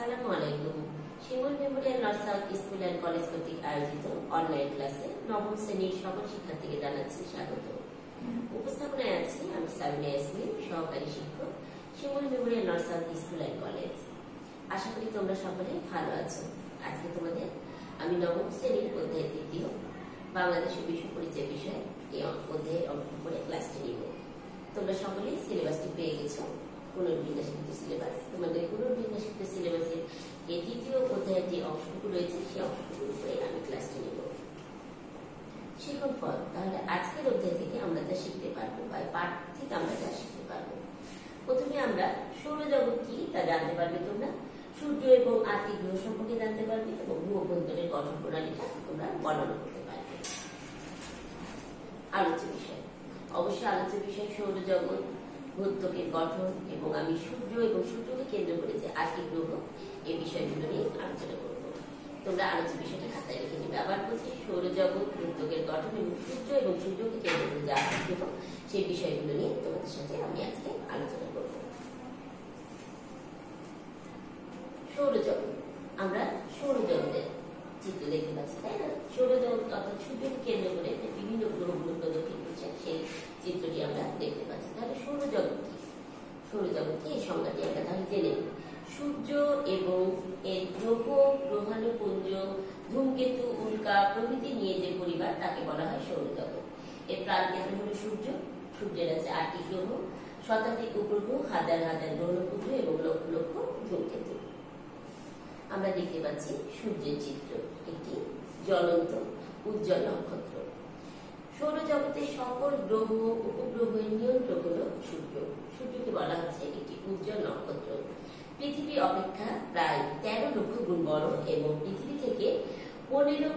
আসসালামু আলাইকুম। Shimul memorial north south school and college কর্তৃক আয়োজিত অনলাইন ক্লাসে নবম শ্রেণীর সকল শিক্ষার্থীকে জানাচ্ছি স্বাগত। উপস্থাপনায় আছি আমি সাবিনা ইয়াসমিন, সহকারী শিক্ষক, Shimul memorial north south school and college. আশা করি তোমরা সকলে ভালো আছো। আজকে তোমাদের আমি নবম শ্রেণীর অধ্যায় তৃতীয় বাংলাদেশের বিশ্ব পরিচয় বিষয়ে এই অধ্যায়ের অঙ্ক করে ক্লাসটি নিব। তোমরা সকলেই সিলেবাসটি পেয়ে গেছো, পুনর্বিন্যাসকৃত সিলেবাস। তোমাদের পুনর্বিন্যাসকৃত সিলেবাসের এই তৃতীয় অধ্যায়ের যে অংশটুকু রয়েছে সেই অংশটুকুর উপরে আমি ক্লাসটি নিব। শিখন ফল, তাহলে আজকের অধ্যায় থেকে আমরা যা শিখতে পারবো বা পাঠ থেকে আমরা যা শিখতে পারবো। প্রথমে আমরা সৌরজগৎ কি তা জানতে পারবে তোমরা, সূর্য এবং ৮টি গ্রহ সম্পর্কে জানতে পারবে এবং ভূঅভ্যন্তরের গঠন প্রণালীটা তোমরা বর্ণনা করতে পারবে। আলোচ্য বিষয়, অবশ্যই আলোচ্য বিষয় সৌরজগৎ, ভূত্বকের গঠন এবং আমি সূর্য এবং সূর্যকে কেন্দ্র করে যে ৮টি গ্রহ এই বিষয়গুলো নিয়ে আলোচনা করব। তোমরা আলোচ্য বিষয়টা খাতায় লিখে নেবে। আবার বলছি, সৌরজগৎ, ভূত্বকের গঠন এবং সূর্য এবং সূর্যকে কেন্দ্র করে যে ৮টি গ্রহ সেই বিষয়গুলো নিয়ে তোমাদের সাথে আমি আজকে আলোচনা করব। সৌরজগৎ, আমরা সৌরজগতের চিত্র দেখতে পাচ্ছি, তাই না? সৌরজগৎ অর্থাৎ সূর্যকে কেন্দ্র করে বিভিন্ন গ্রহগুলো প্রদক্ষিণ করছে সেই চিত্রটি আমরা দেখতে পাচ্ছি। তাহলে সৌরজগৎ কি? সৌরজগৎ কি এই সংজ্ঞাটি আমরা তাহলে জেনে নিই। সূর্য এবং এর গ্রহ, গ্রহাণুপুঞ্জ, ধূমকেতু, উল্কা প্রভৃতি নিয়ে যে পরিবার তাকে বলা হয় সৌরজগৎ। এর প্রাণকেন্দ্র হল সূর্য। সূর্যের আছে ৮টি গ্রহ, শতাধিক উপগ্রহ, হাজার হাজার গ্রহপুঞ্জ এবং লক্ষ লক্ষ ধূমকেতু। আমরা দেখতে পাচ্ছি সূর্যের চিত্র, একটি জ্বলন্ত উজ্জ্বল নক্ষত্র। সৌরজগতের সকল গ্রহ উপগ্রহের নিয়ন্ত্রক হল সূর্য। সূর্যকে বলা হচ্ছে একটি উজ্জ্বল নক্ষত্র। পৃথিবী অপেক্ষা প্রায় ১৩ লক্ষ গুণ বড় এবং পৃথিবী থেকে ১৫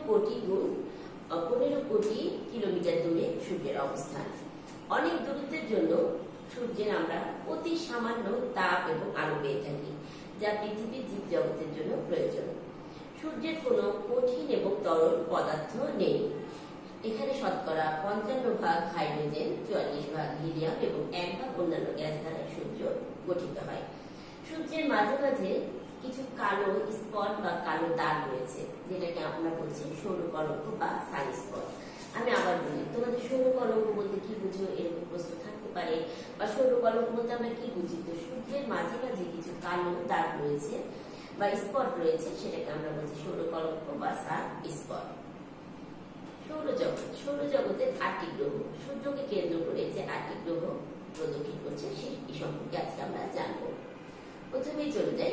কোটি কিলোমিটার দূরে সূর্যের অবস্থান। অনেক দূরত্বের জন্য সূর্যের আমরা অতি সামান্য তাপ এবং আলো পেয়ে থাকি, যা পৃথিবীর জীব জগতের জন্য প্রয়োজন। সূর্যের কোনো কঠিন এবং তরল পদার্থ নেই। এখানে শতকরা ৫৫% হাইড্রোজেন, ৪৪% হিলিয়াম এবং ১% অন্যান্য গ্যাস দ্বারা সূর্য গঠিত হয়। সূর্যের মাঝে মাঝে কিছু কালো স্পট বা কালো দাগ রয়েছে, যেটাকে আমরা বলছি সৌরকলঙ্ক বা সানস্পট। আমি আবার বলি, তোমাদের সৌরকলঙ্ক বলতে কি বুঝো এরকম প্রশ্ন থাকতে পারে, বা সৌরকলঙ্ক বলতে আমরা কি বুঝি। তো সূর্যের মাঝে মাঝে কিছু কালো দাগ রয়েছে বা স্পট রয়েছে, সেটাকে আমরা বলছি সৌরকলঙ্ক বা সানস্পট। সৌরজগৎ, সৌরজগতের ৮টি গ্রহ, সূর্যকে কেন্দ্র করে যে ৮টি গ্রহ প্রদক্ষিণ করছে সেই সম্পর্কে আজকে আমরা জানবো। প্রথমেই চলে যাই,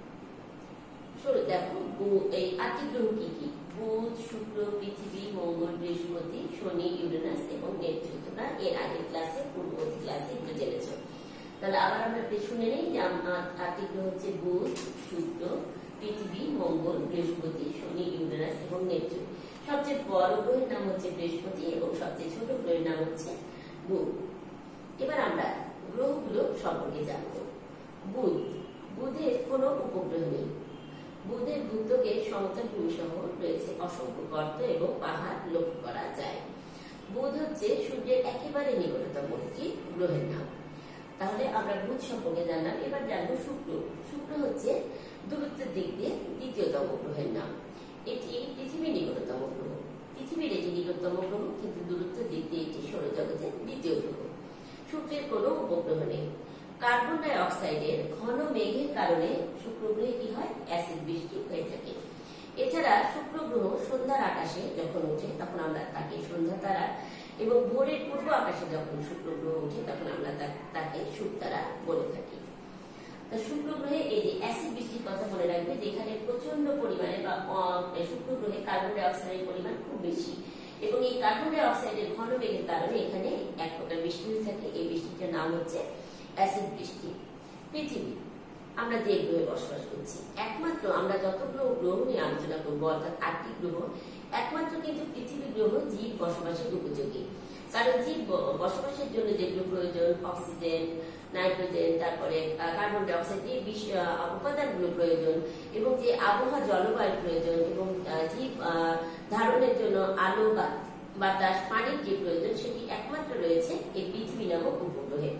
দেখো এই 8টি গ্রহ কি কি? বুধ, শুক্র, পৃথিবী, মঙ্গল, বৃহস্পতি, শনি, ইউরেনাস এবং নেপচুন। তোমরা এর আগের ক্লাসে, পূর্ববর্তী ক্লাসে এগুলো জেনেছ। তাহলে আবার আমরা শুনে নেই যে 8টি গ্রহ হচ্ছে বুধ, শুক্র, পৃথিবী, মঙ্গল, বৃহস্পতি, শনি, ইউরেনাস এবং নেপচুন। সবচেয়ে বড় গ্রহের নাম হচ্ছে বৃহস্পতি এবং সবচেয়ে ছোট গ্রহের নাম হচ্ছে বুধ। এবার আমরা গ্রহগুলো সম্পর্কে জানবো। বুধ, বুধের কোনো উপগ্রহ নেই। বুধের ভূত্বকের সমতল ভূমি সহ রয়েছে অসংখ্য গর্ত এবং পাহাড় লক্ষ্য করা যায়। বুধ হচ্ছে সূর্যের একেবারে নিকটতম একটি গ্রহের নাম। তাহলে আমরা বুধ সম্পর্কে জানলাম। এবার জানবো শুক্র। শুক্র হচ্ছে দূরত্বের দিক দিয়ে দ্বিতীয়তম গ্রহের নাম। এটি পৃথিবীর নিকটতম গ্রহ। পৃথিবীর এটি নিকটতম গ্রহ, কিন্তু দূরত্বের দিক দিয়ে এটি সৌরজগতের দ্বিতীয় গ্রহ। শুক্রের কোনো উপগ্রহ নেই। কার্বন ডাই অক্সাইডের ঘন মেঘের কারণে শুক্র গ্রহে কি হয়? অ্যাসিড বৃষ্টি হয়ে থাকে। এছাড়া শুক্র গ্রহ সন্ধ্যার আকাশে যখন ওঠে তখন আমরা তাকে সন্ধ্যা তারা, এবং ভোরের পূর্ব আকাশে যখন শুক্র গ্রহ ওঠে তখন আমরা তাকে শুকতারা বলে থাকি। শুক্র গ্রহে এই যে অ্যাসিড বৃষ্টির কথা মনে রাখবে, যেখানে প্রচন্ড পরিমাণে বা শুক্র গ্রহে কার্বন ডাই অক্সাইডের পরিমাণ খুব বেশি, এবং এই কার্বন ডাই অক্সাইডের ঘন মেঘের কারণে এখানে এক প্রকার বৃষ্টি হয়ে থাকে। এই বৃষ্টিটার নাম হচ্ছে অ্যাসিড বৃষ্টি। পৃথিবী, আমরা যে গ্রহে বসবাস করছি, একমাত্র আমরা যতগুলো গ্রহ নিয়ে আলোচনা করবো অর্থাৎ 8টি গ্রহ, একমাত্র কিন্তু পৃথিবী গ্রহ জীব বসবাসের উপযোগী। কারণ জীব বসবাসের জন্য যেগুলো প্রয়োজন, অক্সিজেন, নাইট্রোজেন, তারপরে কার্বন ডাই অক্সাইড, এই উপাদানগুলো প্রয়োজন, এবং যে আবহাওয়া জলবায়ুর প্রয়োজন, এবং জীব ধারণের জন্য আলো, বাতাস, পানির যে প্রয়োজন, সেটি একমাত্র রয়েছে এই পৃথিবী নামক উপগ্রহে।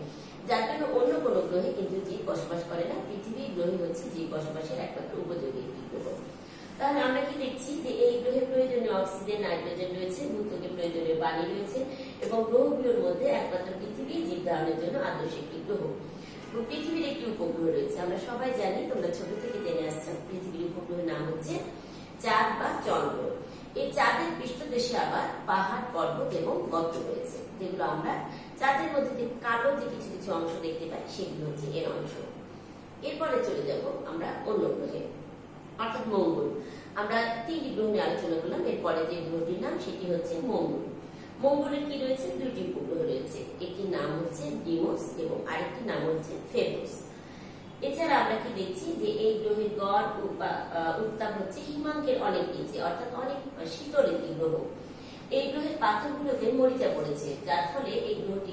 যার জন্য অন্য কোনো গ্রহে কিন্তু জীব বসবাস করে না। পৃথিবী গ্রহে হচ্ছে জীব বসবাসের একমাত্র উপযোগী একটি গ্রহ। তাহলে আমরা কি দেখছি যে এই গ্রহের প্রয়োজনীয় অক্সিজেন, নাইট্রোজেন রয়েছে, ভূত্বকের প্রয়োজনীয় পানি রয়েছে এবং গ্রহগুলোর মধ্যে একমাত্র পৃথিবী জীব ধারণের জন্য আদর্শ একটি গ্রহ। পৃথিবীর একটি উপগ্রহ রয়েছে, আমরা সবাই জানি, তোমরা ছোট থেকে জেনে আসছো, পৃথিবীর উপগ্রহের নাম হচ্ছে চাঁদ বা চন্দ্র। এই চাঁদের পৃষ্ঠদেশে আবার পাহাড়, পর্বত এবং গর্ত রয়েছে, যেগুলো আমরা চাঁদের মধ্যে যে কালো যে কিছু কিছু অংশ দেখতে পাই সেগুলো হচ্ছে এর অংশ। এরপরে চলে যাব আমরা অন্য গ্রহে, অর্থাৎ মঙ্গল। আমরা 3টি গ্রহ নিয়ে আলোচনা করলাম। এরপরে যে গ্রহটির নাম সেটি হচ্ছে মঙ্গল। মঙ্গলের কি রয়েছে? 2টি উপগ্রহ রয়েছে, একটির নাম হচ্ছে ডিমোস এবং আরেকটি নাম হচ্ছে ফেবোস। এছাড়া আমরা কি দেখছি যে এই গ্রহের গড় উত্তাপ হচ্ছে হিমাঙ্কের অনেক নিচে, অর্থাৎ অনেক শীতল একটি গ্রহ। এই গ্রহের পাথরগুলোতে মরিচা পড়েছে, যার ফলে এই গ্রহটি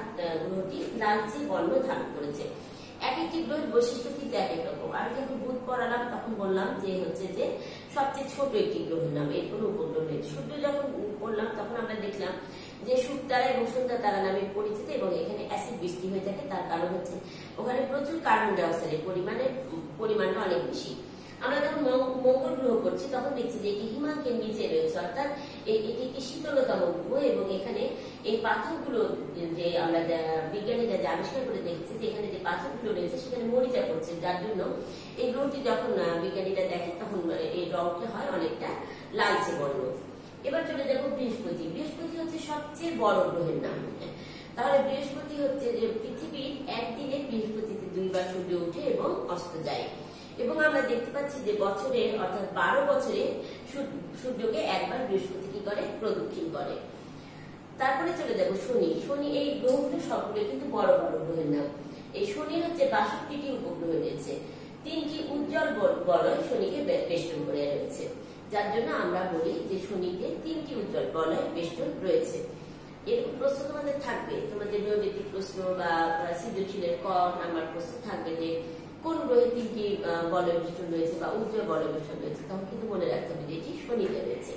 লালচে বর্ণ ধারণ করেছে। এক একটি গ্রহের বৈশিষ্ট্য কিন্তু এক এক রকম। আমি যখন বুধ পড়ালাম তখন বললাম যে হচ্ছে যে সবচেয়ে ছোট একটি গ্রহের নাম, এর কোনো উপগ্রহ নেই। সূর্য যখন পড়লাম তখন আমরা দেখলাম যে শুকতারা এবং সন্ধ্যা তারা নামে পরিচিত এবং এখানে অ্যাসিড বৃষ্টি হয়ে থাকে। তার কারণ হচ্ছে ওখানে প্রচুর কার্বন ডাই অক্সাইডের পরিমাণটা অনেক বেশি। আমরা যখন মঙ্গল গ্রহ করছি তখন দেখছি যে এটি হিমাঙ্কের নিচে রয়েছে, অর্থাৎ এটি একটি শীতলতম গ্রহ এবং এখানে এই পাথরগুলো যে আমরা বিজ্ঞানীরা যে আবিষ্কার করে দেখছি যে এখানে যে পাথরগুলো রয়েছে সেখানে মরিচা পড়ছে, যার জন্য এই গ্রহটি যখন বিজ্ঞানীরা দেখে তখন এই রংটা হয় অনেকটা লালচে বর্ণ। এবার চলে যাবো বৃহস্পতি। বৃহস্পতি হচ্ছে সবচেয়ে বড় গ্রহের নাম। তাহলে বৃহস্পতি হচ্ছে যে পৃথিবীর একদিনে বৃহস্পতিতে 2বার সূর্য ওঠে এবং অস্ত যায় এবং আমরা দেখতে পাচ্ছি যে বছরে অর্থাৎ 12 বছরে সূর্যকে একবার বৃহস্পতি কি করে? প্রদক্ষিণ করে। তারপরে চলে যাব শনি। শনি এই গ্রহগুলো সবগুলো কিন্তু বড় বড় গ্রহের নাম। এই শনির হচ্ছে 62টি উপগ্রহ রয়েছে, 3টি উজ্জ্বল বলয় শনিকে বেষ্টন করে রয়েছে, যার জন্য আমরা বলি যে শনিতে 3টি উজ্জ্বল বলয় বেষ্টন রয়েছে। এরকম প্রশ্ন তোমাদের থাকবে, তোমাদের নিয়মিত প্রশ্ন বা সৃজনশীলের ক নাম্বার প্রশ্ন থাকবে যে কোন গ্রহে 3টি বলয় বেষ্টন রয়েছে বা উজ্জ্বল বলয় বেষ্টন রয়েছে, তখন কিন্তু মনে রাখতে হবে যে এটি শনিতে রয়েছে।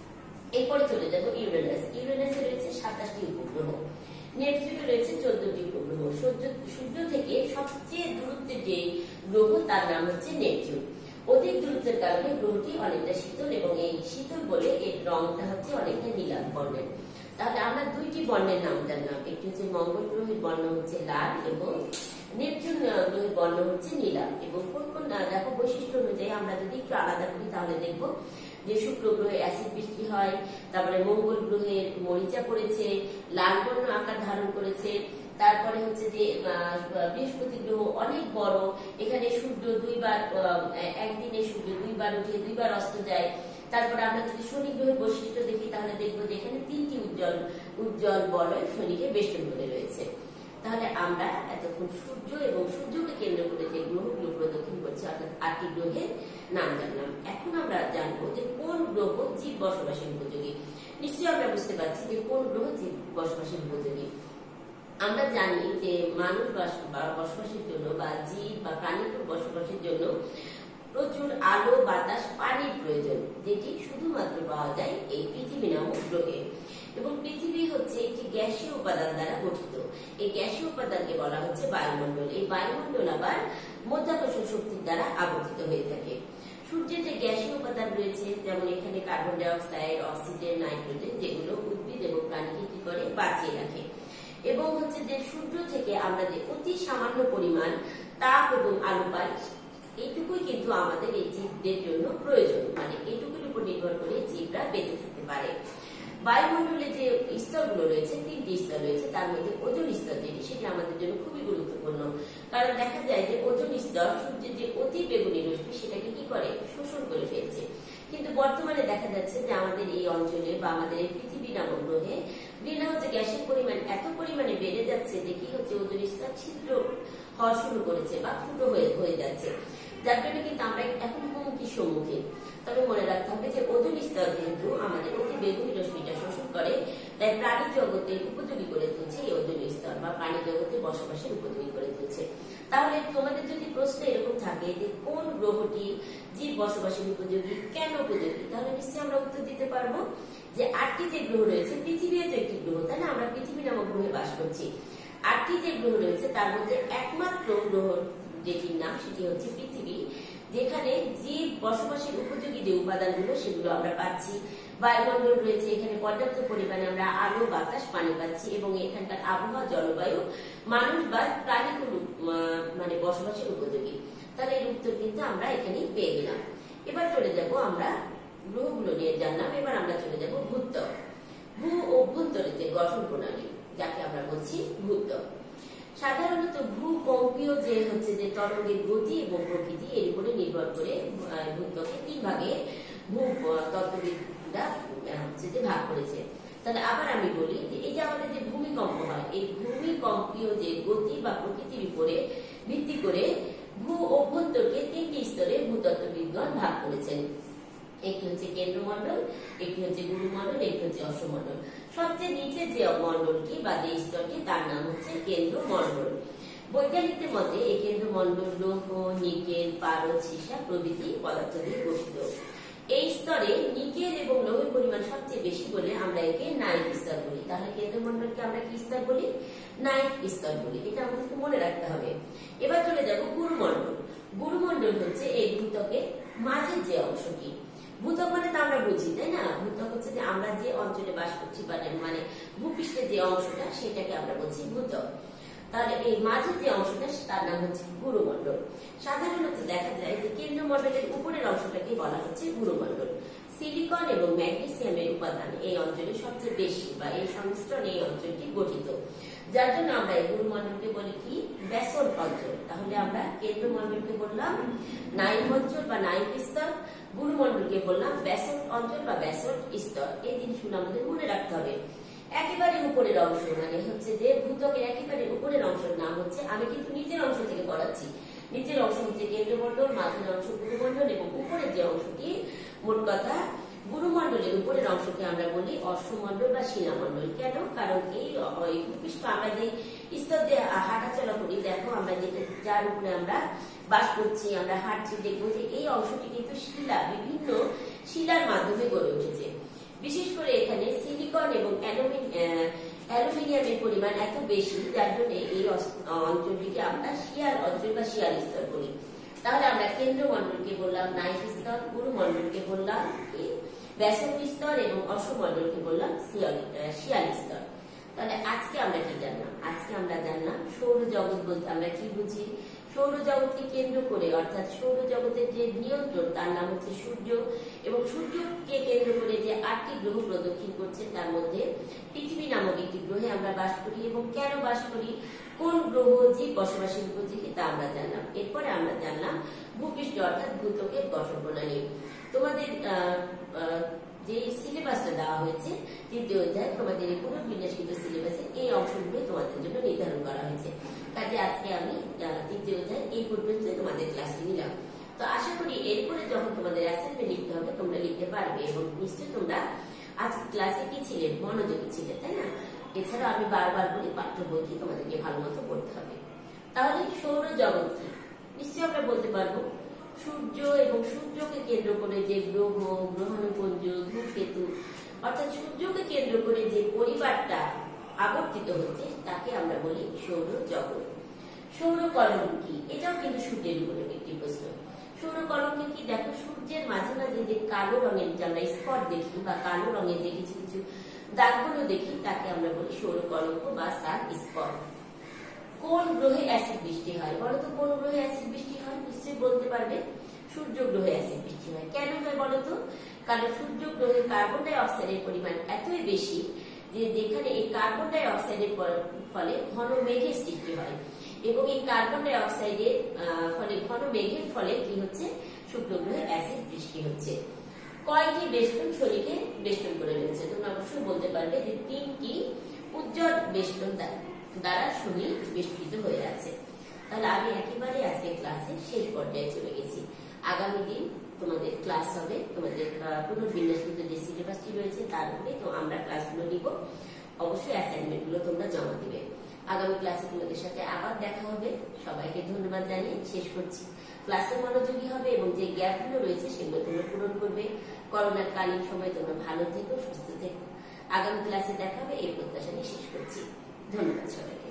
এরপরে চলে যাব ইউরেনাস। ইউরেনাসে রয়েছে 27টি উপগ্রহ, নেপচুনে রয়েছে 14টি উপগ্রহ। সূর্য থেকে সবচেয়ে দূরত্বের যে গ্রহ তার নাম হচ্ছে নেপচুন। অধিক দূরত্বের কারণে গ্রহটি অনেকটা শীতল এবং এই শীতল বলে এর রংটা হচ্ছে অনেকটা নীলাভ বর্ণের। তাহলে আমরা 2টি বর্ণের নাম জানলাম, একটি হচ্ছে মঙ্গল গ্রহের বর্ণ হচ্ছে লাল এবং নেপচুন গ্রহের বর্ণ হচ্ছে নীলাভ। এবং কোন কোন দেখো বৈশিষ্ট্য অনুযায়ী আমরা যদি একটু আলাদা করি তাহলে দেখবো যে শুক্র গ্রহে অ্যাসিড বৃষ্টি হয়, তারপরে মঙ্গল গ্রহের মরিচা পড়েছে, লাল বর্ণ আকার ধারণ করেছে। তারপরে হচ্ছে যে বৃহস্পতি গ্রহ অনেক বড়, এখানে সূর্য 2বার একদিনে সূর্য 2বার উঠে 2বার অস্ত যায়। তারপরে আমরা যদি শনি গ্রহের বৈশিষ্ট্য দেখি তাহলে দেখবো যে এখানে 3টি উজ্জ্বল বলয় শনিকে বেষ্টন করে রয়েছে। তাহলে আমরা এতক্ষণ সূর্য এবং সূর্যকে কেন্দ্র করে যে গ্রহগুলো প্রদক্ষিণ করছে অর্থাৎ 8টি গ্রহের নাম জানলাম। এখন আমরা জানবো যে কোন গ্রহ জীব বসবাসের উপযোগী। নিশ্চয়ই আমরা বুঝতে পারছি যে কোন গ্রহ জীব বসবাসের উপযোগী। আমরা জানি যে মানুষ বসবাসের জন্য বা জীব বা প্রাণীর বসবাসের জন্য প্রচুর আলো, বাতাস, পানির প্রয়োজন, যেটি শুধুমাত্র পাওয়া যায় এই পৃথিবী নামক গ্রহে। এবং পৃথিবী হচ্ছে একটি গ্যাসীয় উপাদান দ্বারা গঠিত। এই গ্যাসীয় উপাদানকে বলা হচ্ছে বায়ুমণ্ডল। এই বায়ুমণ্ডল আবার মাধ্যাকর্ষণ শক্তির দ্বারা আবর্তিত হয়ে থাকে। সূর্যের যে গ্যাসীয় উপাদান রয়েছে যেমন এখানে carbon dioxide, oxygen, nitrogen, যেগুলো উদ্ভিদ এবং প্রাণীকে কি করে? বাঁচিয়ে রাখে। এবং হচ্ছে যে সূর্য থেকে আমরা যে অতি সামান্য পরিমাণ তাপ এবং আলো পাই, এইটুকুই কিন্তু আমাদের এই জীবদের জন্য প্রয়োজন, মানে এইটুকুর উপর নির্ভর করে জীবরা বেঁচে থাকতে পারে। বায়ুমণ্ডলে যে স্তরগুলো রয়েছে 3টি স্তর রয়েছে, তার মধ্যে ওজোন স্তর যেটি সেটি আমাদের জন্য খুবই গুরুত্বপূর্ণ। কারণ দেখা যায় যে ওজোন স্তর সূর্যের যে অতি বেগুনি রশ্মি সেটাকে কি করে? শোষণ করে ফেলছে। কিন্তু বর্তমানে দেখা যাচ্ছে যে আমাদের এই অঞ্চলে বা আমাদের এই পৃথিবী নামক গ্রহে গ্রিনহাউস গ্যাসের পরিমাণ এত পরিমাণে বেড়ে যাচ্ছে যে কি হচ্ছে? ওজোন স্তর ছিদ্র হওয়া শুরু করেছে বা ফুটো হয়ে যাচ্ছে, যার জন্য কিন্তু আমরা এখন হুমকির সম্মুখীন। তবে মনে রাখতে হবে যে ওজোন স্তর যেহেতু আমাদের অতি বেগুনি রশ্মিটা শোষণ করে, তাই প্রাণী জগতে উপযোগী করে তুলছে এই ওজোন স্তর বা প্রাণী জগতে বসবাসের উপযোগী করে তুলছে। তাহলে তোমাদের যদি প্রশ্ন এরকম থাকে যে কোন গ্রহটি জীব বসবাসের উপযোগী, কেন উপযোগী, তাহলে নিশ্চয়ই আমরা উত্তর দিতে পারবো যে 8টি যে গ্রহ রয়েছে, পৃথিবীও তো একটি গ্রহ, তাই না? আমরা পৃথিবী নামক গ্রহে বাস করছি। 8টি যে গ্রহ রয়েছে তার মধ্যে একমাত্র গ্রহ যেটির নাম সেটি হচ্ছে পৃথিবী, যেখানে জীব বসবাসের উপযোগী যে উপাদানগুলো সেগুলো আমরা পাচ্ছি। বায়ুমণ্ডল রয়েছে, এখানে পর্যাপ্ত পরিমাণে আমরা আলো, বাতাস, পানি পাচ্ছি এবং এখানকার আবহাওয়া, জলবায়ু মানুষ বা প্রাণীগুলো মানে বসবাসের উপযোগী। তাহলে এর উত্তর কিন্তু আমরা এখানেই পেয়ে গেলাম। এবার চলে যাব আমরা গ্রহগুলো নিয়ে জানলাম, এবার আমরা চলে যাব ভূত্বক। ভূ অভ্যন্তরের যে গঠন প্রণালী যাকে আমরা বলছি ভূত্বক। সাধারণত ভূকম্পীয় যে হচ্ছে যে তরঙ্গের গতি এবং প্রকৃতি এর উপরে নির্ভর করে ভূত্বকে 3 ভাগে ভূতত্ত্ববিদরা হচ্ছে যে ভাগ করেছে। তাহলে আবার আমি বলি যে এই যে আমাদের যে ভূমিকম্প হয়, এই ভূমিকম্পীয় যে গতি বা প্রকৃতির উপরে ভিত্তি করে ভূ অভ্যন্তরকে 3টি স্তরে ভূতত্ত্ববিদগণ ভাগ করেছেন। একটি হচ্ছে কেন্দ্রমণ্ডল, একটি হচ্ছে গুরুমণ্ডল, একটি হচ্ছে অশ্বমণ্ডল। সবচেয়ে নিচে যে মণ্ডলটি বা যে স্তরটি তার নাম হচ্ছে কেন্দ্রমণ্ডল। বৈজ্ঞানিকদের মতে এই কেন্দ্রমণ্ডল লৌহ, নিকেল, পারদ, সীসা প্রভৃতি পদার্থ দিয়ে গঠিত। এই স্তরে নিকেল এবং লৌহের পরিমাণ সবচেয়ে বেশি বলে আমরা একে নাইক স্তর বলি। তাহলে কেন্দ্রমণ্ডলকে আমরা কি স্তর বলি? নাইক স্তর বলি। এটা আমাদেরকে মনে রাখতে হবে। এবার চলে যাব গুরুমণ্ডল। গুরুমণ্ডল হচ্ছে এই ভূত্বকের মাঝের যে অংশটি। ভূত্বক মানে তো আমরা বুঝি, তাই না? ভূত্বক হচ্ছে যে আমরা যে অঞ্চলে বাস করছি মানে ভূপৃষ্ঠের যে অংশটা সেটাকে আমরা বলছি ভূত্বক। তাহলে এই মাঝের যে অংশটা তার নাম হচ্ছে গুরুমণ্ডল। সাধারণত দেখা যায় যে কেন্দ্রমণ্ডলের উপরের অংশটাকে বলা হচ্ছে গুরুমণ্ডল। সিলিকন এবং ম্যাগনেসিয়ামের উপাদান এই অঞ্চলে সবচেয়ে বেশি বা এই সংমিশ্রণে এই অঞ্চলটি গঠিত, যার জন্য আমরা এই গুরুমণ্ডলকে বলি কি? ব্যাসল্ট অঞ্চল। তাহলে আমরা কেন্দ্রমণ্ডলকে বললাম নাইক অঞ্চল বা নাইক স্তর, গুরুমণ্ডলকে বললাম ব্যাসল্ট অঞ্চল বা ব্যাসল্ট স্তর। এই জিনিসগুলো আমাদের মনে রাখতে হবে। একেবারে উপরের অংশ মানে হচ্ছে যে ভূত্বকের একেবারে উপরের অংশের নাম হচ্ছে, আমি কিন্তু নিচের অংশ থেকে পড়াচ্ছি, নিচের অংশ হচ্ছে কেন্দ্রমণ্ডল, মাঝের অংশ গুরুমণ্ডল এবং উপরের যে অংশটি, মোট কথা গুরুমণ্ডলের উপরের অংশকে আমরা বলি অশ্বমণ্ডল বা শিলামণ্ডল। কেন? কারণ এই ভূপৃষ্ঠ আমরা যে স্তর দিয়ে হাঁটাচলা করি, দেখো আমরা যার উপরে আমরা বাস করছি, আমরা হাঁটছি, দেখবো যে এই অংশটি কিন্তু শিলা, বিভিন্ন শিলার মাধ্যমে গড়ে উঠেছে। বিশেষ করে এখানে সিলিকন এবং অ্যালুমিনিয়ামের পরিমাণ এত বেশি, যার জন্য এই অঞ্চলটিকে আমরা শিয়ার অঞ্চল বা শিয়াল স্তর বলি। তাহলে আমরা কেন্দ্রমণ্ডলকে বললাম নাইক স্তর, গুরুমণ্ডলকে বললাম কি? ব্যাসল্ট স্তর এবং অশ্বমণ্ডলকে বললাম শিয়াল স্তর। তাহলে আজকে আমরা কি জানলাম? আজকে আমরা জানলাম সৌরজগৎ বলতে আমরা কি বুঝি। সৌরজগৎকে কেন্দ্র করে অর্থাৎ সৌরজগতের যে নিয়ন্ত্রণ তার নাম হচ্ছে সূর্য, এবং সূর্যকে কেন্দ্র করে যে 8টি গ্রহ প্রদক্ষিণ করছে তার মধ্যে পৃথিবী নামক একটি গ্রহে আমরা বাস করি, এবং কেন বাস করি, কোন গ্রহ জীব বসবাসের উপযোগী তা আমরা জানলাম। এরপরে আমরা জানলাম ভূপৃষ্ঠ অর্থাৎ ভূত্বকের গঠন প্রণালী। তোমাদের যে সিলেবাসটা দেওয়া হয়েছে 3য় অধ্যায়, তোমাদের এই পুনর্বিন্যাসকৃত সিলেবাসে এই অংশগুলো তোমাদের জন্য নির্ধারণ করা হয়েছে। কাজে আজকে আমি 3য় অধ্যায় এই পর্যন্ত তোমাদের ক্লাসটি নিলাম। তো আশা করি এরপরে যখন তোমাদের অ্যাসাইনমেন্ট লিখতে হবে তোমরা লিখতে পারবে, এবং নিশ্চয়ই তোমরা আজকে ক্লাসে কি ছিলে? মনোযোগী ছিলে, তাই না? এছাড়া আমি বারবার বলি পাঠ্য বইটি তোমাদেরকে ভালো মতো পড়তে হবে। তাহলে সৌরজগৎ কি? নিশ্চয়ই আমরা বলতে পারবো সূর্য এবং সূর্যকে কেন্দ্র করে যে গ্রহ, গ্রহাণুপুঞ্জ, ধূমকেতু অর্থাৎ সূর্যকে কেন্দ্র করে যে পরিবারটা আবর্তিত হচ্ছে তাকে আমরা বলি সৌরজগৎ। সৌরকলম কি? এটাও কিন্তু সূর্যের উপরে একটি প্রশ্ন। সৌরকলমকে কি? দেখো সূর্যের মাঝে মাঝে যে কালো রঙের যে আমরা স্পট দেখি বা কালো রঙের যে কিছু কিছু দাগগুলো দেখি তাকে আমরা বলি সৌরকলঙ্ক বা সান স্পট। কোন গ্রহে অ্যাসিড বৃষ্টি হয়? বলতো কোন গ্রহে অ্যাসিড বৃষ্টি হয়? নিশ্চয়ই বলতে পারবে সূর্য গ্রহে অ্যাসিড বৃষ্টি হয়। কেন হয় বলতো? কারণ সূর্য গ্রহে কার্বন ডাই অক্সাইডের পরিমাণ এতই বেশি যে যেখানে এই কার্বন ডাই অক্সাইডের ফলে ঘন মেঘের সৃষ্টি হয়, এবং এই কার্বন ডাই অক্সাইডের ফলে ঘন মেঘের ফলে কি হচ্ছে? শুক্র গ্রহে অ্যাসিড বৃষ্টি হচ্ছে। কয়টি বেষ্টন শনিকে বেষ্টন করে রয়েছে? তোমরা অবশ্যই বলতে পারবে যে 3টি উজ্জ্বল বেষ্টন দ্বারা শনি বেষ্টিত হয়ে আছে। তাহলে আমি একেবারে আজকে ক্লাসে শেষ পর্যায়ে চলে গেছি। আগামী দিন তোমাদের ক্লাস হবে, তোমাদের পুনর্বিন্যাসকৃত যে সিলেবাসটি রয়েছে তার উপরে তো আমরা ক্লাসগুলো নিব। অবশ্যই অ্যাসাইনমেন্ট গুলো তোমরা জমা দিবে। আগামী ক্লাসে তোমাদের সাথে আবার দেখা হবে। সবাইকে ধন্যবাদ জানিয়ে শেষ করছি। ক্লাসে মনোযোগী হবে এবং যে গ্যাপগুলো রয়েছে সেগুলো তোমরা পূরণ করবে। করোনার কালীন সময় তোমরা ভালো থেকো, সুস্থ থেকো। আগামী ক্লাসে দেখা হবে এই প্রত্যাশা নিয়ে শেষ করছি। ধন্যবাদ সবাইকে।